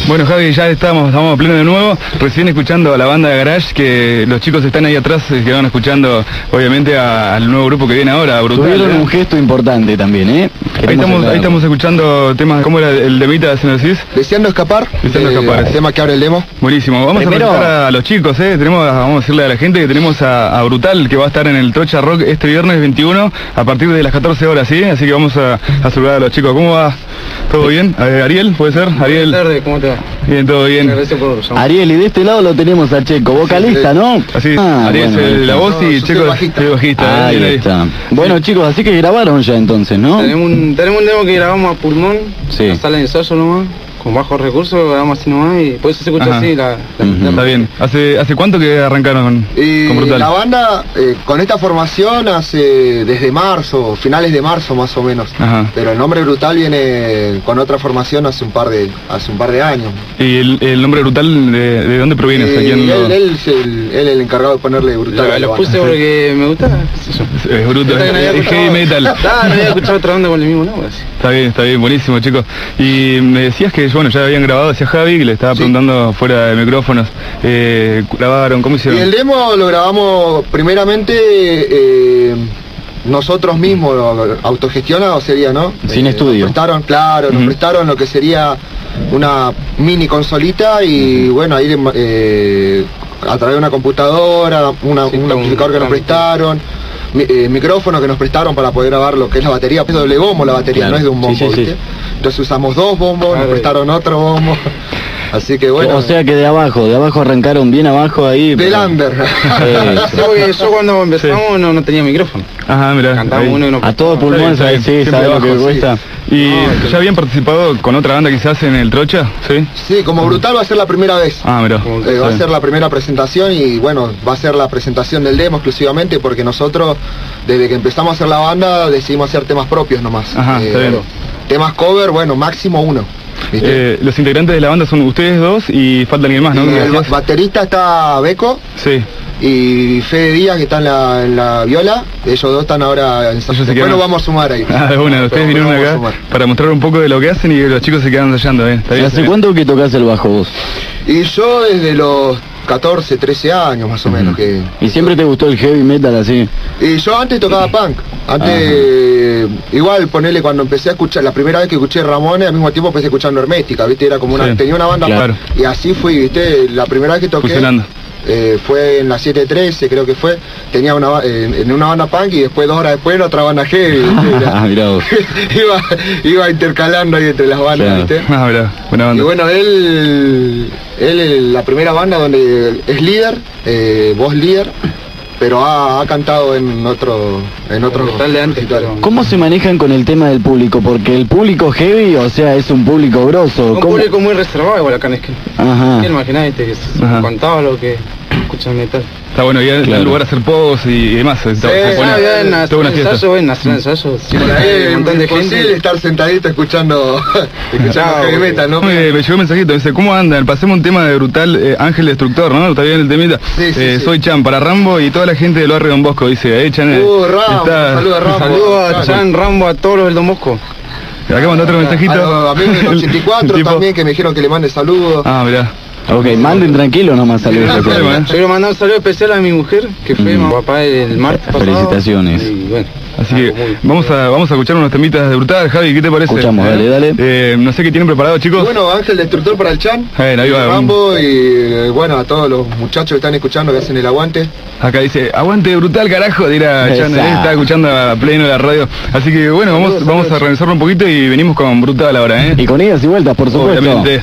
Bueno, Javi, ya estamos a pleno de nuevo, recién escuchando a la banda de Garage, que los chicos están ahí atrás, que van escuchando obviamente al nuevo grupo que viene ahora, Brutal. Tuvieron un gesto importante también, ¿eh? Ahí estamos escuchando temas, ¿cómo era el temita, si nos decís? Deseando escapar, el tema que abre el demo. Buenísimo, vamos a presentar a los chicos, vamos a decirle a la gente que tenemos a Brutal, que va a estar en el Trocha Rock este viernes 21, a partir de las 14 horas, ¿sí? Así que vamos a saludar a los chicos. ¿Cómo va? ¿Todo bien? Ariel, ¿puede ser? Ariel. Buenas tardes, ¿cómo te va? Bien, todo bien. Gracias por llamar. Ariel, y de este lado lo tenemos a Checo, vocalista, ¿no? Así, Ariel bueno, es la voz y Checo es bajista. Ahí está. Bueno, chicos, así que grabaron ya entonces, ¿no? Tenemos un demo que grabamos a pulmón, sí. La sala de ensayo nomás, con bajos recursos, grabamos así nomás y por eso se escucha así la Está bien. ¿Hace cuánto que arrancaron con Brutal? La banda, con esta formación desde marzo, finales de marzo más o menos. Ajá. Pero el nombre Brutal viene con otra formación hace un par de años. ¿Y el nombre Brutal de dónde proviene? Él es el encargado de ponerle Brutal. Lo puse porque me gusta. Es bruto, es heavy metal. No había escuchado otra banda con el mismo nombre. Está bien, buenísimo, chicos. Y me decías que bueno, ya habían grabado, decía Javi, que le estaba preguntando fuera de micrófonos. ¿Grabaron? ¿Cómo hicieron? Y el demo lo grabamos primeramente nosotros mismos, autogestionado sería, ¿no? Sin estudio. Nos prestaron lo que sería una mini consolita y bueno, ahí a través de una computadora, un amplificador que nos prestaron, micrófono que nos prestaron para poder grabar lo que es la batería. Es doble bombo la batería, no es de un bombo, ¿viste? Entonces usamos dos bombos, nos prestaron otro bombo. Así que bueno. O sea que de abajo arrancaron bien abajo ahí. Del under. Yo cuando empezamos no tenía micrófono. Ajá, mirá. Cantábamos uno y no. A todo pulmón, ¿sabes? Sí, ¿sabes lo que cuesta? ¿Y ya habían participado con otra banda quizás en el Trocha? Sí. Sí, como Brutal va a ser la primera vez. Mirá. Va a ser la primera presentación y bueno, va a ser la presentación del demo exclusivamente porque nosotros, desde que empezamos a hacer la banda, decidimos hacer temas propios nomás. Ajá, está bien. Temas cover, bueno, máximo uno. Los integrantes de la banda son ustedes dos y falta alguien más, ¿no? El baterista está Beco. Sí. Y Fede Díaz, que está en la viola. Ellos dos están ahora en ensayo. Después nos vamos a sumar ahí. Bueno, ustedes vinieron acá para mostrar un poco de lo que hacen y los chicos se quedan ensayando, ¿Está bien? ¿Hace cuánto que tocas el bajo vos? Y yo desde los 14, 13 años más o menos. ¿Y siempre te gustó el heavy metal así? Y yo antes tocaba punk. Antes, igual ponele cuando empecé a escuchar, la primera vez que escuché Ramones, al mismo tiempo empecé escuchando Hermética, ¿viste? Era como tenía una banda punk. Y así fui, ¿viste? La primera vez que toqué fue en la 713, creo que fue. Tenía en una banda punk y después 2 horas después en otra banda heavy, ¿viste? Mirá vos. iba intercalando ahí entre las bandas, ¿viste? Mirá, buena banda. Y bueno, él la primera banda donde es líder, voz líder, pero ha cantado en otro tal de antes. ¿Cómo se manejan con el tema del público? Porque el público heavy, o sea, es un público grosso. Un público muy reservado igual acá en Esquel. Ajá. Imaginate que se contaba lo que escuchan metal. Está bueno, y en lugar de hacer pogos y demás. Sí, bien, hacer ensayo. Un montón de gente estar sentadito escuchando heavy metal, ¿no? Me llegó un mensajito, dice, ¿cómo andan? Pasemos un tema de Brutal, Ángel Destructor, ¿no? ¿Está bien el temita? Sí. Soy Chan, para Rambo y toda la gente del barrio Don Bosco, dice, Chan. Rambo, saludos a Rambo. Saludos a Chan, Rambo, a todos los del Don Bosco. Acá mandó otro mensajito. A mí del 84 también, que me dijeron que le mande saludos. Mirá. Ok, manden tranquilo nomás saludos. Yo quiero mandar un saludo especial a mi mujer, que fue mi papá el martes pasado. Felicitaciones. Y bueno, así que vamos a escuchar unos temitas de Brutal. Javi, ¿qué te parece? Escuchamos, dale. No sé qué tienen preparado, chicos. Bueno, Ángel Destructor para el Chan, ahí va, Rambo y bueno, a todos los muchachos que están escuchando, que hacen el aguante. Acá dice, aguante Brutal, carajo, dirá Chan, está escuchando a pleno la radio. Así que bueno, vamos a revisarlo un poquito y venimos con Brutal ahora, Y con idas y vueltas, por supuesto. Obviamente.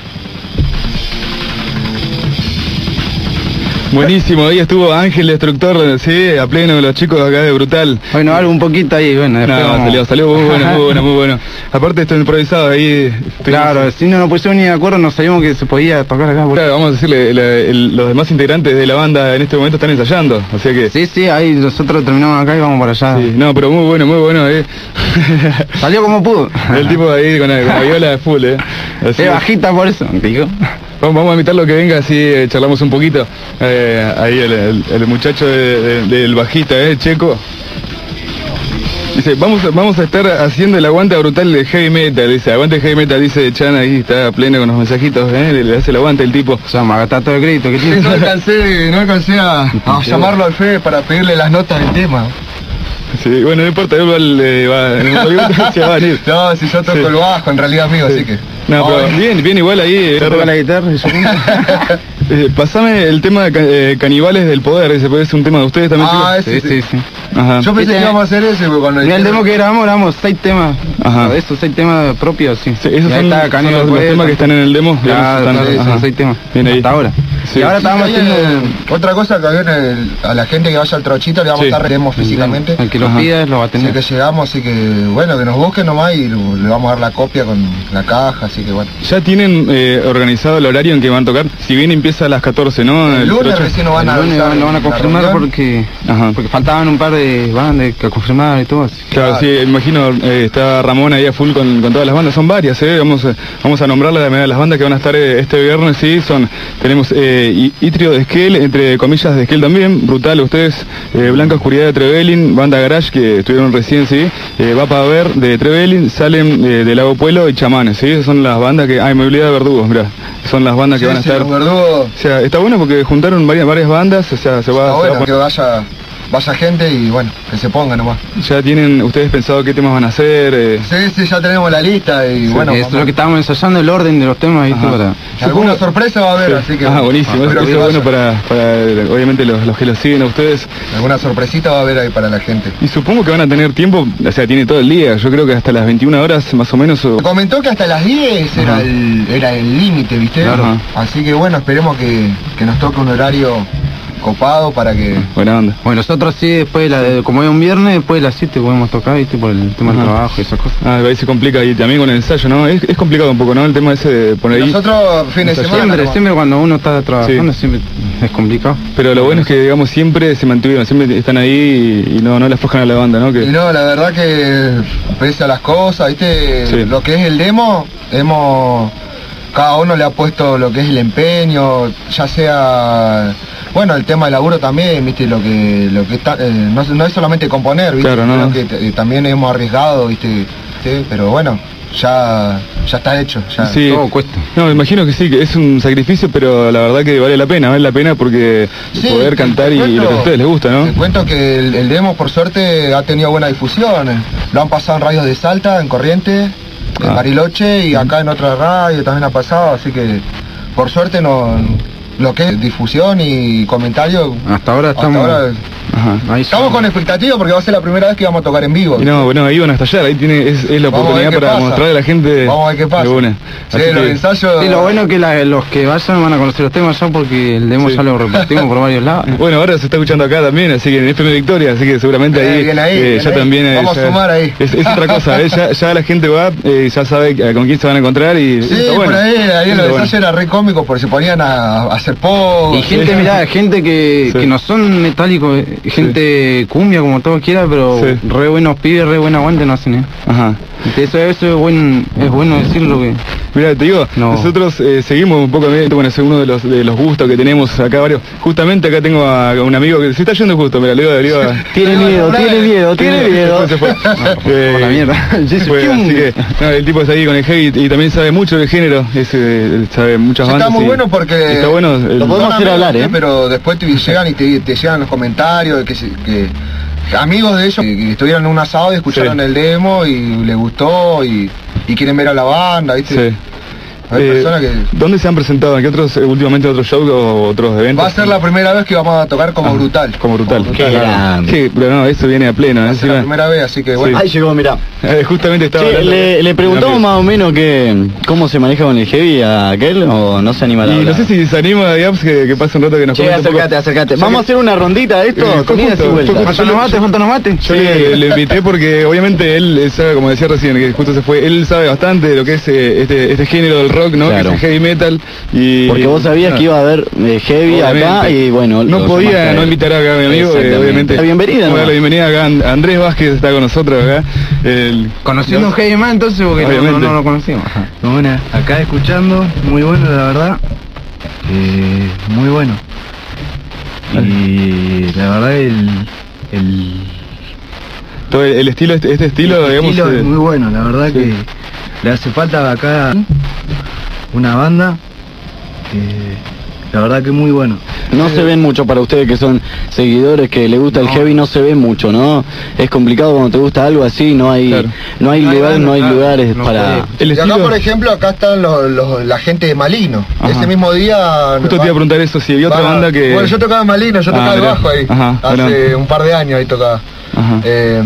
Buenísimo, ahí estuvo Ángel Destructor, sí, a pleno con los chicos acá de Brutal. Bueno, algo un poquito ahí, bueno, salió muy bueno. Aparte esto improvisado ahí. Claro, si no nos pusimos ni de acuerdo, no sabíamos que se podía tocar acá. Claro, vamos a decirle, los demás integrantes de la banda en este momento están ensayando, así que... Sí, ahí nosotros terminamos acá y vamos para allá. Sí, no, pero muy bueno, Salió como pudo. El tipo ahí con la viola de full, Así es bajita por eso, digo. Vamos a invitarlo que venga, así charlamos un poquito. Ahí el muchacho del bajista, Checo. Dice, vamos a estar haciendo el aguante brutal de heavy metal, dice, aguante heavy metal, dice Chan, ahí está pleno con los mensajitos, le hace el aguante el tipo. O sea, me agata todo el crédito que tiene. No alcancé a llamarlo al Fede para pedirle las notas del tema. Sí, bueno, no importa, igual se va a venir. No, si yo toco el bajo, en realidad amigo, así que... No, pero bien igual ahí. Toca la guitarra y pasame el tema de Caníbales del Poder, ese puede ser un tema de ustedes también. Ese sí. Ajá. Yo pensé que íbamos a hacer ese, pero cuando... Mira, el demo que grabamos 6 temas. Ajá. Estos 6 temas propios, sí. Sí, esos son los temas que están en el demo. Claro, son 6 temas. Bien ahí. Hasta ahora. Sí. Y ahora estábamos haciendo... Otra cosa que a la gente que vaya al trochito le vamos a estar demos físicamente. El que lo pida lo va a tener. Así que llegamos, así que bueno, que nos busquen nomás y le vamos a dar la copia con la caja, así que bueno. ¿Ya tienen organizado el horario en que van a tocar? Si bien empieza a las 14, ¿no? El lunes recién nos van a avisar, lo van a confirmar porque faltaban un par de bandas que confirmar y todo así. Claro, sí, imagino, está Ramón ahí a full con todas las bandas, son varias, vamos a nombrarlas de manera las bandas que van a estar este viernes, sí, tenemos Itrio de Esquel, entre comillas de Esquel también, Brutal ustedes, Blanca Oscuridad de Trevelin, Banda Garage que estuvieron recién, sí, Va para ver de Trevelin, Salem de Lago Pueblo y Chamanes, sí, esas son las bandas que, me olvidé de Verdugos, mirá, son las bandas que van a estar. Verdugos. O sea, está bueno porque juntaron varias bandas, o sea, se va a que vaya gente y bueno, que se ponga nomás. ¿Ya tienen ustedes pensado qué temas van a hacer? Sí, ya tenemos la lista y bueno. Es lo que estábamos ensayando, el orden de los temas, ¿viste? Alguna sorpresa va a haber, así que... buenísimo, eso es bueno para obviamente los que los siguen a ustedes. Alguna sorpresita va a haber ahí para la gente. Y supongo que van a tener tiempo, o sea, tiene todo el día, yo creo que hasta las 21 horas más o menos. Comentó que hasta las 10 era el límite, ¿viste? Así que bueno, esperemos que nos toque un horario copado para que... Buena onda. Bueno, nosotros sí, después como es un viernes, después de las 7 podemos tocar, ¿viste? Por el tema del trabajo y esas cosas. Ahí se complica y también con el ensayo, ¿no? Es complicado un poco, ¿no? El tema ese de poner ahí... Nosotros fines de semana... Siempre cuando uno está trabajando, siempre es complicado. Pero lo bueno es que, digamos, siempre se mantuvieron, siempre están ahí y no le aflojan a la banda, ¿no? Y no, la verdad que pese a las cosas, ¿viste? Lo que es el demo, cada uno le ha puesto lo que es el empeño, ya sea... Bueno, el tema del laburo también, ¿viste? Lo que está, no es solamente componer, ¿viste? Claro, no. Que también hemos arriesgado, ¿viste? Sí, pero bueno, ya está hecho, ya todo cuesta. No, me imagino que sí, que es un sacrificio, pero la verdad que vale la pena porque poder cantar y lo que a ustedes les gusta, ¿no? Te cuento que el demo, por suerte, ha tenido buena difusión. Lo han pasado en radios de Salta, en Corrientes, en Bariloche y acá en otra radio también ha pasado, así que por suerte lo que es difusión y comentario... Hasta ahora estamos... Estamos con expectativa porque va a ser la primera vez que vamos a tocar en vivo. No, bueno, ahí van a estallar, ahí es la oportunidad para mostrarle a la gente. Vamos a ver qué pasa. Sí, los ensayos... Sí, lo bueno es que los que vayan van a conocer los temas ya porque el demo ya lo repartimos por varios lados. Bueno, ahora se está escuchando acá también, así que en FM Victoria, así que seguramente ahí ya también... Vamos a sumar ahí. Es otra cosa, ya la gente va, ya sabe con quién se van a encontrar y... Sí, por ahí los ensayos eran re cómicos porque se ponían a hacer pop. Y gente, mirá, gente que no son metálicos, gente cumbia como todos quieran, pero re buenos pibes, re buen aguante no hacen, Eso es bueno decirlo que... Mira, te digo, nosotros seguimos un poco, bueno, es uno de los gustos que tenemos acá varios. Justamente acá tengo a un amigo que se está yendo justo, mira, le digo tiene miedo. Se fue. La mierda. Así que, el tipo está ahí con el heavy y también sabe mucho del género, sabe muchas bandas. Está muy bueno porque... Está bueno. Lo podemos hacer hablar, Pero después te llegan y te llegan los comentarios que amigos de ellos que estuvieron en un asado y escucharon el demo y les gustó y quieren ver a la banda, ¿viste? Sí. Hay personas que... ¿Dónde se han presentado? ¿En qué últimamente otros shows o otros eventos? Va a ser la primera vez que vamos a tocar como Brutal. Como Brutal. Qué grande. Sí, pero no, eso viene a pleno. Va a ser la primera vez, así que bueno. Ahí llegó, mirá. Justamente estaba... le preguntamos más o menos cómo se maneja con el heavy a aquel o no se anima a hablar. Y no sé si se anima, digamos, que pase un rato que nos comente. Acércate. Vamos a hacer una rondita de esto, comidas y vueltas. ¿Cuánto nos mate? Yo le invité porque obviamente él sabe, como decía recién, que justo se fue, él sabe bastante de lo que es este género del rock, ¿no? Claro. Que es el heavy metal. Porque vos sabías que iba a haber heavy acá y bueno... No podía no invitar acá a mi amigo, obviamente. La bienvenida, ¿no? La bienvenida acá a Andrés Vázquez, está con nosotros acá. Conociendo un heavy man entonces porque no lo conocimos. Bueno, acá escuchando, muy bueno la verdad. Muy bueno. Y la verdad todo el estilo, este estilo, digamos... estilo es muy bueno, la verdad que le hace falta acá una banda, la verdad que es muy bueno. No se ven mucho para ustedes que son seguidores, que les gusta el heavy, no se ven mucho, ¿no? Es complicado cuando te gusta algo así, no hay lugares para... Y acá, por ejemplo, acá están la gente de Malino. Ajá. Ese mismo día... Justo te iba a preguntar eso, si había otra banda que... Bueno, yo tocaba en Malino, yo tocaba el bajo ahí. Ajá, hace un par de años ahí tocaba. Ajá.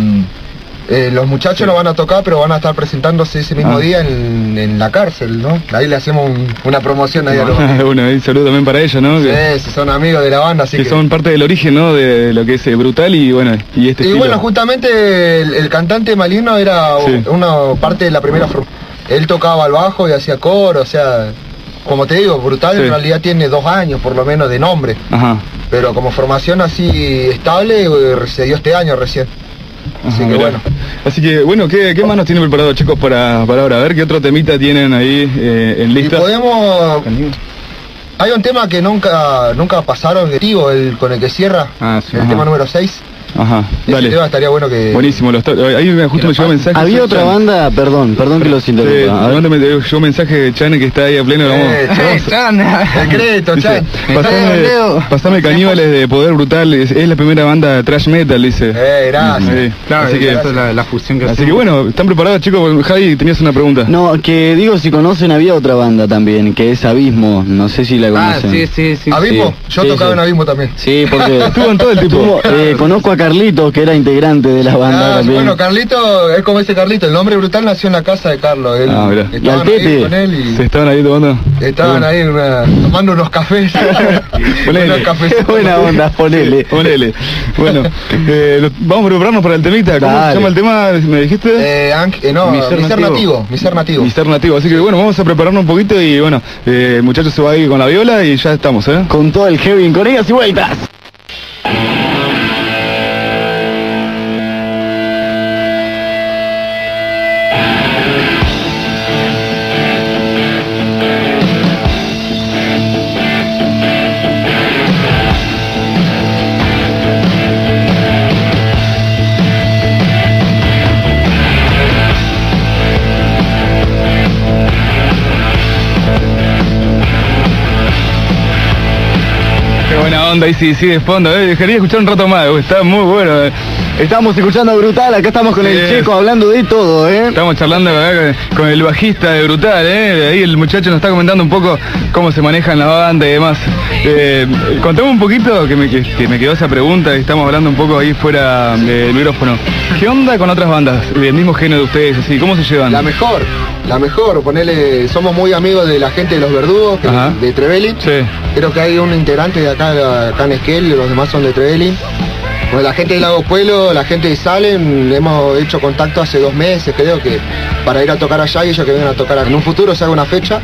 Los muchachos no van a tocar, pero van a estar presentándose ese mismo día en la cárcel, ¿no? Ahí le hacemos una promoción ahí a los amigos. Bueno, un saludo también para ellos, ¿no? Sí, son amigos de la banda, así que son parte del origen, ¿no? De lo que es Brutal y bueno, y este estilo. Bueno, justamente el cantante Malino era una parte de la primera formación. Él tocaba el bajo y hacía coro, o sea, como te digo, Brutal en realidad tiene 2 años por lo menos de nombre. Ajá. Pero como formación así estable se dio este año recién. Así que bueno. Así que bueno, ¿qué más nos tienen preparado, chicos, para ahora? A ver qué otro temita tienen ahí en lista. Y podemos... Hay un tema que nunca pasaron, con el que cierra, el tema número 6. Ajá, dale. Ese tema estaría bueno que... Buenísimo, ahí justo me llegó mensaje. Había otra banda, perdón que los interrumpa. Me llegó mensaje de Chan que está ahí a pleno. Chan, el crédito, Chan. Pasame Caníbales de Poder Brutal, es la primera banda thrash metal, dice. Gracias. Claro, así que esa es la fusión que así que bueno, ¿están preparados, chicos? Javi, tenías una pregunta. No, que digo, si conocen, había otra banda también, que es Abismo, no sé si la conocen. Sí. ¿Abismo? Yo tocaba en Abismo también. Sí, porque... Estuvo en todo el tipo. Conozco a Carlitos, que era integrante de la banda también. Bueno, Carlito, es como ese Carlito, el nombre Brutal nació en la casa de Carlos. Y al Tete. Con él y... ¿Se estaban ahí tomando? Estaban ahí tomando unos cafés. Unos cafés. Buena onda, ponele. Bueno, vamos a prepararnos para el temita. ¿Cómo se llama el tema? ¿Me dijiste? Mi ser nativo. Mi ser nativo. Así que bueno, vamos a prepararnos un poquito y bueno, el muchacho se va a ir con la viola y ya estamos, con todo el heavy, con idas y vueltas. Onda, ahí sí, de fondo, dejaría escuchar un rato más, está muy bueno. Estamos escuchando Brutal, acá estamos con el Checo hablando de todo, Estamos charlando con el bajista de Brutal, ahí el muchacho nos está comentando un poco cómo se maneja en la banda y demás. Contame un poquito, que me quedó esa pregunta, estamos hablando un poco ahí fuera del micrófono. ¿Qué onda con otras bandas del mismo género de ustedes, así? ¿Cómo se llevan? La mejor, ponele, somos muy amigos de la gente de Los Verdugos, de Trevelin. Sí. Creo que hay un integrante de acá en Esquel y los demás son de Trevelin. Bueno, la gente de Lago Pueblo, la gente de Salem, hemos hecho contacto hace 2 meses, creo que para ir a tocar allá y ellos que vengan a tocar en un futuro se haga una fecha.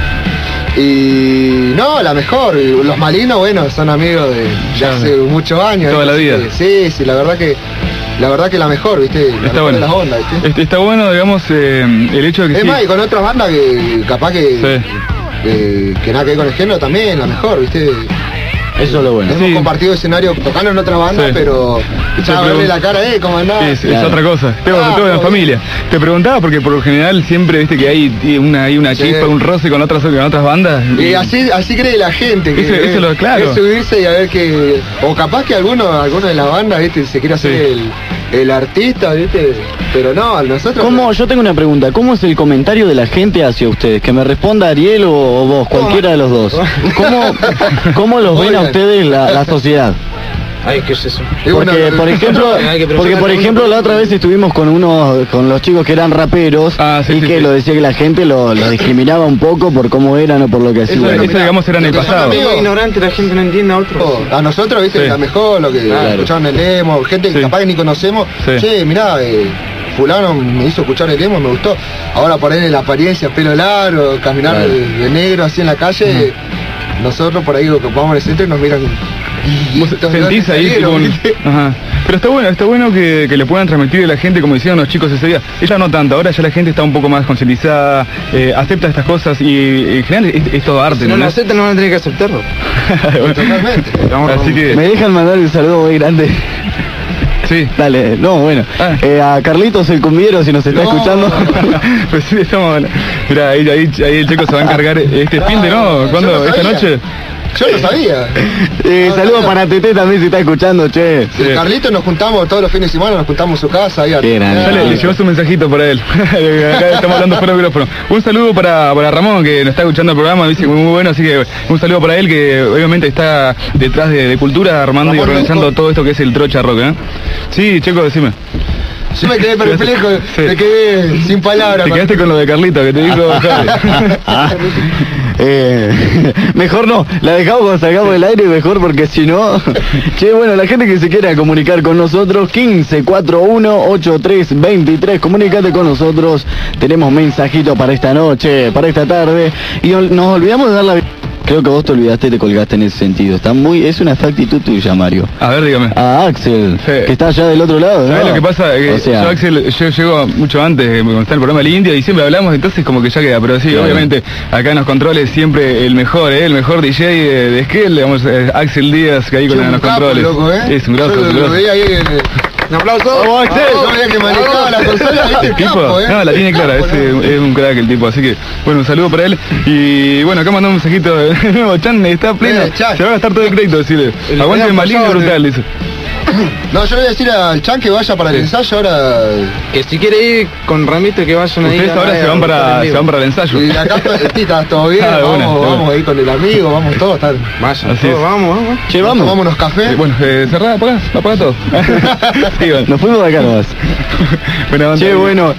Y no, la mejor, los Malinos, bueno, son amigos de hace muchos años. Toda la vida. Sí, la verdad que la mejor, ¿viste? Está bueno. Las ondas, ¿viste? Está bueno, digamos, el hecho de que es más, y con otras bandas que capaz que nada que ver con el género también, la mejor, ¿viste? Eso es lo bueno. Hemos compartido escenario tocando en otra banda, pero ya verle la cara, ¿cómo andás? Es otra cosa. Tengo en familia. Te preguntaba porque por lo general siempre viste que hay una chispa, un roce con otras bandas. Y así cree la gente. Que eso es lo claro. Es subirse y a ver que... O capaz que alguno de la banda, ¿viste? Se quiere hacer el artista, ¿viste? Pero no, nosotros... Yo tengo una pregunta. ¿Cómo es el comentario de la gente hacia ustedes? Que me responda Ariel o vos, cualquiera de los dos. ¿Cómo los ven a ustedes la sociedad? Ay, ¿qué es eso? Porque, por ejemplo, la otra vez estuvimos con los chicos que eran raperos lo decía que la gente lo discriminaba un poco por cómo eran o por lo que hacían. Eso digamos era en el pasado. Es ignorante, la gente no entiende a otros. A nosotros, ¿viste? La mejor, lo que escuchaban el emo, gente que capaz que ni conocemos. Che, mirá, fulano me hizo escuchar el emo, me gustó. Ahora ponerle la apariencia, pelo largo, caminar de negro así en la calle, nosotros por ahí que vamos al centro y nos miran. Vos sentís ahí tipo Pero está bueno que le puedan transmitir a la gente, como decían los chicos ese día. Ella no tanto, ahora ya la gente está un poco más concientizada, acepta estas cosas y en general es todo arte. Si no lo aceptan, no van a tener que aceptarlo. Totalmente. Así que... Me dejan mandar un saludo muy grande. Sí. Dale, no, bueno. A Carlitos el cumbiero, si nos está escuchando. Pues sí, estamos... Mirá, ahí el Checo se va a encargar este fin de, ¿no? ¿Cuándo? ¿Esta noche? Yo lo sabía. Saludos para Tete también si está escuchando, che. Sí. Carlitos nos juntamos todos los fines de semana, nos juntamos en su casa. Ahí le llevas un mensajito para él. Acá estamos hablando fuera del micrófono. Un saludo para Ramón, que nos está escuchando el programa, dice muy bueno, así que un saludo para él, que obviamente está detrás de Cultura, armando y organizando todo esto que es el Trocha Rock, ¿eh? Sí, Checo, decime. Yo me quedé perplejo, me quedé sin palabras. Te quedaste con lo de Carlito, que te dijo... mejor no, la dejamos cuando salgamos del aire, mejor, porque si no... Che, bueno, la gente que se quiera comunicar con nosotros, 1541-8323, comunícate con nosotros, tenemos mensajito para esta noche, para esta tarde, y nos olvidamos de dar la... Creo que vos te olvidaste y te colgaste en ese sentido. Es una actitud tuya, Mario. A ver, dígame. A Axel, que está allá del otro lado, ¿no? ¿Sabés lo que pasa? Yo, Axel, yo llego mucho antes, cuando está el programa del India, y siempre hablamos, entonces como que ya queda. Pero sí, obviamente, acá en los controles siempre el mejor DJ de Esquel, digamos, Axel Díaz, que ahí con los controles. Loco, es un grosso. Lo veía ahí un aplauso. ¡Vamos, Axel! Yo veía que manejaba la consola, ¿viste? Tipo, no, la tiene clara, es un crack el tipo, así que, bueno, un saludo para él. Y bueno, acá mandó un mensajito de nuevo, Chan está pleno, se va a gastar todo el crédito, decirle. Aguante el maligno brutal, dice. No, yo le voy a decir al Chan que vaya para el ensayo ahora. Que si quiere ir con Ramito, que vayan ahí. Ustedes ahora se van para el ensayo. Y acá está todo bien, vamos ahí con el amigo, vamos todos. Vaya, vamos. Che, vamos. Tomamos unos cafés. Bueno, cerrá, apaga todo. Sí, nos fuimos de acá nomás. Che, bueno,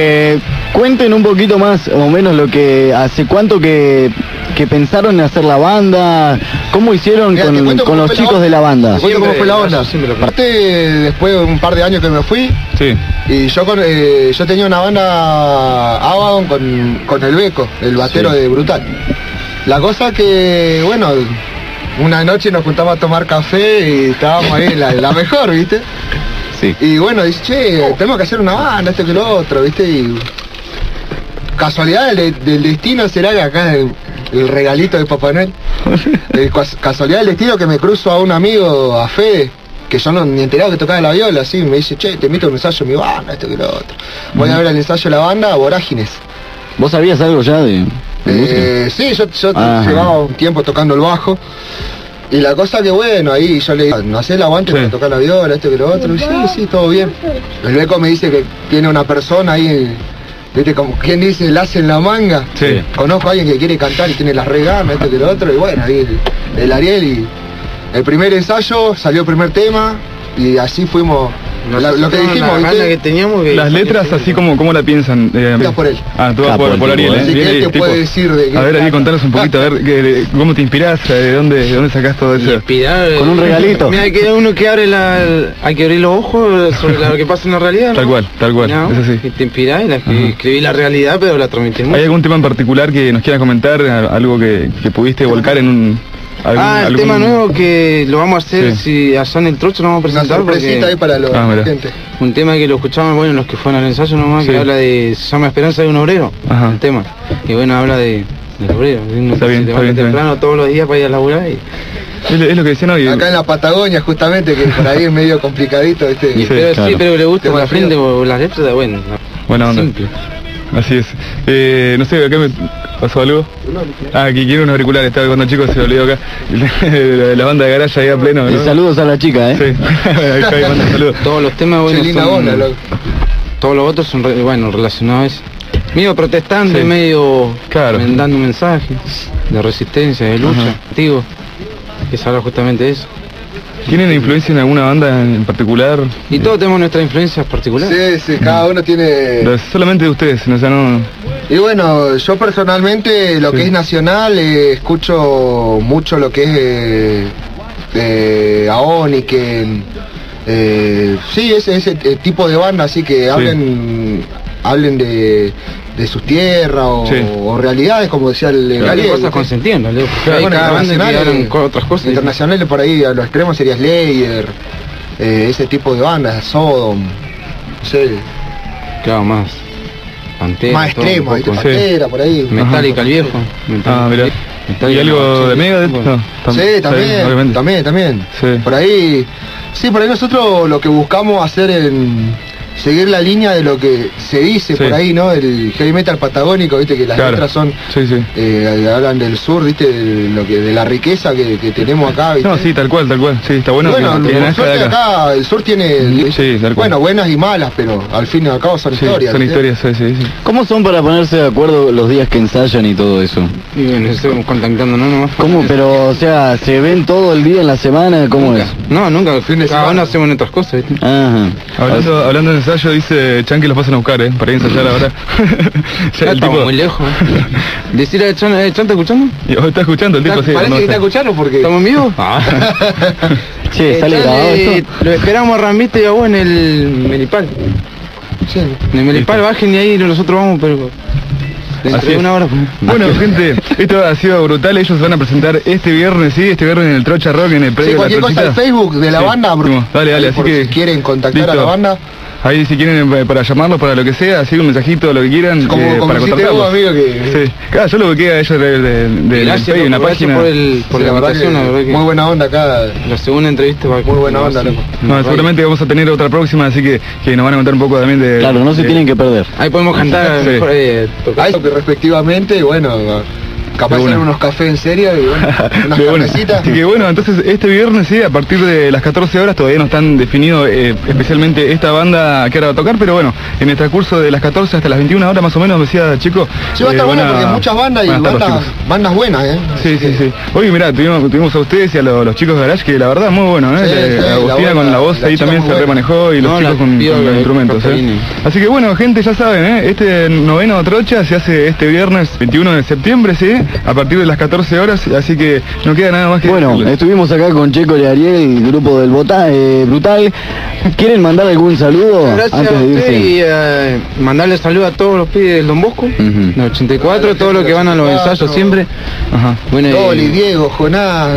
cuenten un poquito más o menos lo que hace cuánto que pensaron en hacer la banda, cómo hicieron con los chicos de la banda. Te cuento cómo fue la onda. Aparte, después de un par de años que me fui, y yo tenía una banda Abaddon con el Beco, el batero de Brutal. La cosa que, bueno, una noche nos juntamos a tomar café y estábamos ahí la mejor, ¿viste? Sí. Y bueno, dice, che, tenemos que hacer una banda, esto que lo otro, ¿viste? Y casualidad del destino será que acá el regalito de Papá Noel. Casualidad del destino que me cruzo a un amigo, a Fede, que yo no ni enterado que tocaba la viola, así, me dice, che, te invito a un ensayo de mi banda, esto que lo otro. Voy a ver el ensayo de la banda, Vorágines. ¿Vos sabías algo ya de música? Sí, yo llevaba un tiempo tocando el bajo. Y la cosa que bueno, ahí yo le digo, no hacés el aguante para tocar la viola, esto que lo otro. Y sí, todo bien. El Beco me dice que tiene una persona ahí, viste, como quien dice, el as en la manga. Sí. Conozco a alguien que quiere cantar y tiene las reganas, esto que lo otro. Y bueno, ahí el Ariel, y el primer ensayo, salió el primer tema, y así fuimos. Lo que dijimos, que teníamos que las letras, así como la piensan. Vas por él. Tú vas por Ariel, Así que él te puede decir de qué. A ver, ahí contanos un poquito, a ver, ¿cómo te inspirás? ¿De dónde sacás todo eso? Inspirar, con un regalito. Mira, hay que uno que abre hay que abrir los ojos sobre lo que pasa en la realidad, ¿no? Tal cual, ¿no? Es así. Y te inspirás y escribís la realidad, pero la transmitís. ¿Hay algún tema en particular que nos quieras comentar? Algo que pudiste volcar en un... el tema nuevo que lo vamos a hacer, si allá en el Trocho lo vamos a presentar. Una sorpresita ahí para la gente. Un tema que lo escuchamos, bueno, los que fueron al ensayo nomás, que habla de, se llama Esperanza de un obrero, el tema. Y bueno, habla del obrero, está bien, temprano todos los días para ir a laburar y... Es lo que decían hoy. Acá en la Patagonia, justamente, que por ahí es medio complicadito, pero le gusta la frente o las letras, bueno, buena onda. Simple. Así es. No sé, acá me pasó algo. Aquí quiero unos auriculares, estaba cuando chicos se olvidó acá. La banda de garaje ahí a pleno, ¿no? Saludos a la chica, Sí. Ahí manda saludos. Todos los temas, bueno, todos los otros son, relacionados. Medio protestante, medio dando mensajes de resistencia, de lucha, digo, que se habla justamente de eso. ¿Tienen influencia en alguna banda en particular? Y todos tenemos nuestras influencias particulares. Sí, cada uno tiene... Solamente de ustedes, no... Y bueno, yo personalmente, lo que es nacional, escucho mucho lo que es Aoniken, ese tipo de banda, así que hablen de sus tierras o realidades, como decía el Ariel. Cosas con sentido, ¿no? Otras cosas internacionales por ahí, a los extremos sería Slayer, ese tipo de bandas, Sodom, no sé. Claro, más Pantera, más extremo, Pantera, por ahí. Metallica, el viejo. Mirá. ¿Y algo de Megadeth? Sí, también. Sí. Por ahí Sí, por ahí nosotros lo que buscamos hacer seguir la línea de lo que se dice por ahí, ¿no? El heavy metal patagónico, viste, que las letras son hablan del sur, viste, de la riqueza que tenemos acá, ¿viste? No, sí, tal cual, sí, está bueno. Bueno, acá el sur tiene, bueno, buenas y malas, pero al fin y al cabo son historias. Son historias, sí. ¿Cómo son para ponerse de acuerdo los días que ensayan y todo eso? Y bueno, estamos contactando, ¿no? ¿Cómo? Pero, o sea, ¿se ven todo el día en la semana? ¿Cómo es? No, nunca, al fin de semana hacemos otras cosas, ¿viste? Ajá. Hablando de ensayo, dice Chan que los pasan a buscar, para ir a ensayar ahora. Ya estamos muy lejos. Decir a Chan, ¿Chan está escuchando? ¿Está escuchando el tipo? Sí. Parece que está escuchando porque... ¿Estamos vivos? Che, ¿sale grabado esto? Lo esperamos a Rambiste y a vos en el Melipal. Sí. En el Melipal bajen y ahí nosotros vamos, pero... Dentro de una hora. Bueno, gente, esto ha sido brutal. Ellos van a presentar este viernes en el Trocha Rock, en el predio de la cualquier cosa al Facebook de la banda. Dale, así que... Si quieren contactar a la banda. Ahí si quieren para llamarlos, para lo que sea, así un mensajito, lo que quieran, para contactarlos. Amigo que... Sí, claro, yo lo bloqueé a ellos de una página. Por la invitación, la verdad que... Muy buena onda acá. La segunda entrevista va muy buena onda. No, seguramente vamos a tener otra próxima, así que nos van a contar un poco también de... Claro, no se tienen que perder. Ahí podemos cantar mejor, ahí respectivamente, y bueno... Capaz de unos cafés en serio y bueno, unas cafecitas. Así que bueno, entonces este viernes a partir de las 14 horas todavía no están definidos especialmente esta banda que ahora va a tocar, pero bueno, en el transcurso de las 14 hasta las 21 horas más o menos, decía Chico. Sí, va a estar bueno porque muchas bandas y bandas buenas, Sí. Oye, mirá, tuvimos a ustedes y a los chicos de Garage, que la verdad muy bueno, Agustina con la voz ahí también se remanejó y los chicos con los instrumentos, Así que bueno, gente, ya saben, este noveno Trocha se hace este viernes 21 de septiembre, a partir de las 14 horas, así que no queda nada más que... Bueno, estuvimos acá con Checo y Ariel, el grupo del Brutal. ¿Quieren mandar algún saludo? Gracias antes de irse. Y mandarle saludo a todos los pibes del Don Bosco, del 84, todos los que van a los ensayos siempre. Bueno, Toli, Diego, Jonás,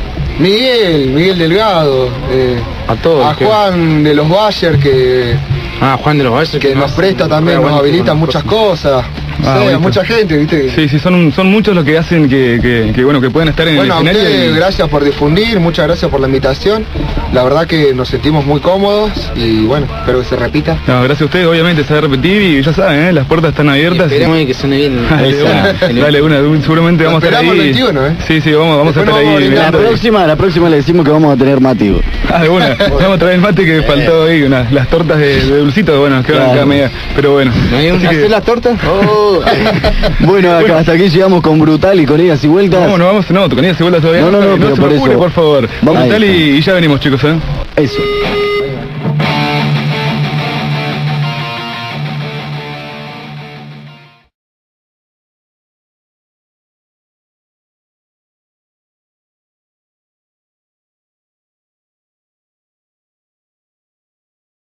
Miguel Delgado, a todos. A Juan de los Bayer que... Juan de los Bayer. Que nos presta también, nos habilita muchas cosas. Mucha gente, ¿viste? Sí, son muchos los que hacen que puedan estar en el escenario. Bueno, gracias por difundir, muchas gracias por la invitación. La verdad que nos sentimos muy cómodos y bueno, espero que se repita. No, gracias a ustedes, obviamente se va a repetir y ya saben, las puertas están abiertas. Esperemos que suene bien. Dale una, seguramente vamos a estar ahí. El 21, Sí, vamos a estar ahí. La próxima le decimos que vamos a tener mate. De una, vamos a traer el mate que faltó ahí, las tortas de dulcito, bueno, que van acá media, pero bueno. ¿Hacer las tortas? Bueno, hasta aquí llegamos con Brutal y con Idas y Vueltas. No, con Idas y Vueltas todavía. No, pero por eso. Por favor. Vamos Brutal y ya venimos, chicos, Eso.